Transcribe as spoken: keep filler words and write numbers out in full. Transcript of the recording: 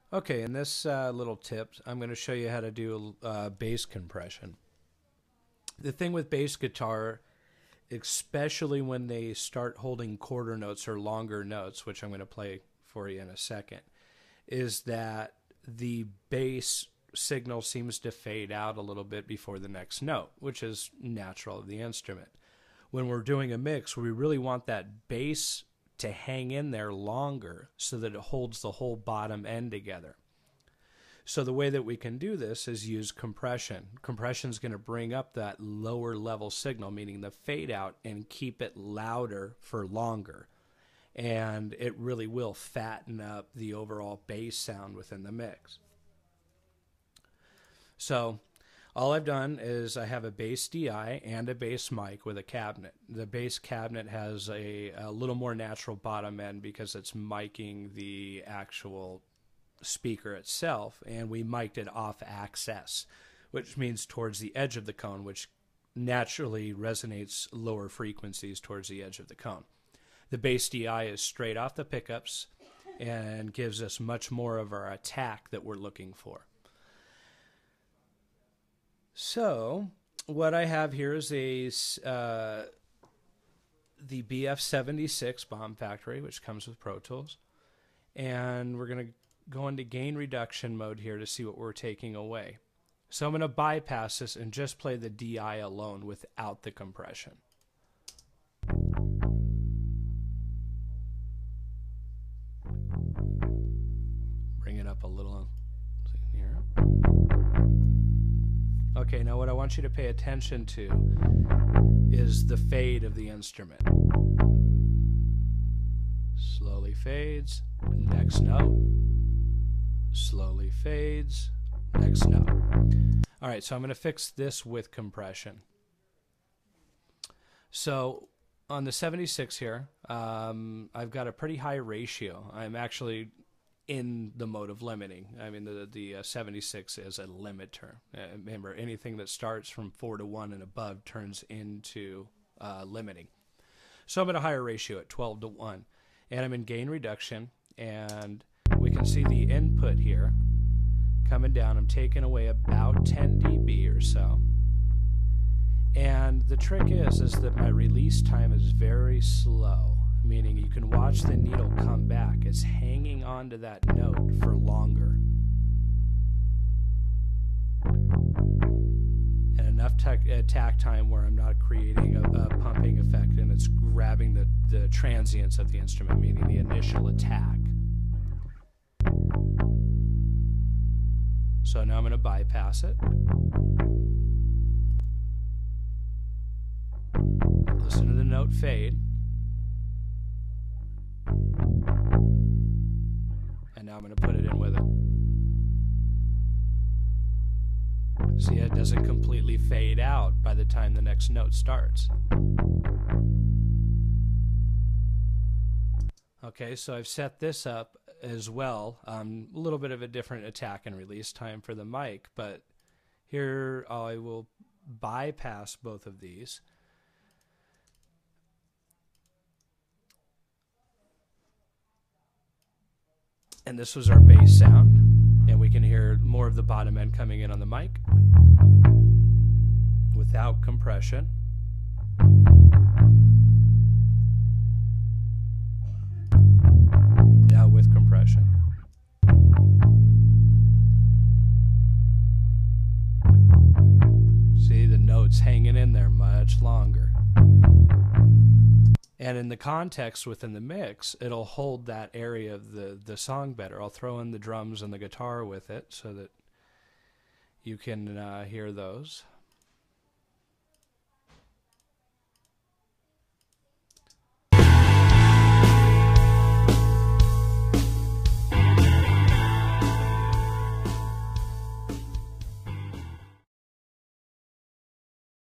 Okay, in this uh, little tip, I'm going to show you how to do uh, bass compression. The thing with bass guitar, especially when they start holding quarter notes or longer notes, which I'm going to play for you in a second, is that the bass signal seems to fade out a little bit before the next note, which is natural of the instrument. When we're doing a mix, we really want that bass to hang in there longer so that it holds the whole bottom end together. So the way that we can do this is use compression. Compression is going to bring up that lower level signal, meaning the fade out, and keep it louder for longer. And it really will fatten up the overall bass sound within the mix. So all I've done is I have a bass D I and a bass mic with a cabinet. The bass cabinet has a, a little more natural bottom end because it's miking the actual speaker itself, and we mic'd it off axis, which means towards the edge of the cone, which naturally resonates lower frequencies towards the edge of the cone. The bass D I is straight off the pickups and gives us much more of our attack that we're looking for. So what I have here is a uh, the B F seventy-six Bomb Factory, which comes with Pro Tools, and we're going to go into gain reduction mode here to see what we're taking away. So I'm going to bypass this and just play the D I alone without the compression. Bring it up a little here. Okay, now what I want you to pay attention to is the fade of the instrument. Slowly fades, next note. Slowly fades, next note. All right, so I'm going to fix this with compression. So on the seventy-six here, um, I've got a pretty high ratio. I'm actually in the mode of limiting. I mean, the, the uh, seventy-six is a limiter. Uh, remember, anything that starts from four to one and above turns into uh, limiting. So I'm at a higher ratio at twelve to one. And I'm in gain reduction, and we can see the input here coming down. I'm taking away about ten D B or so. And the trick is, is that my release time is very slow, meaning you can watch the needle come back. It's hanging on to that note for longer. And enough attack time where I'm not creating a, a pumping effect, and it's grabbing the, the transients of the instrument, meaning the initial attack. So now I'm going to bypass it. Listen to the note fade. And now I'm going to put it in with it. See, it doesn't completely fade out by the time the next note starts. Okay, so I've set this up as well. Um, a little bit of a different attack and release time for the mic, but here I will bypass both of these. And this was our bass sound, and we can hear more of the bottom end coming in on the mic without compression. Now with compression. See, the notes hanging in there much longer. And in the context within the mix, it'll hold that area of the, the song better. I'll throw in the drums and the guitar with it so that you can uh, hear those.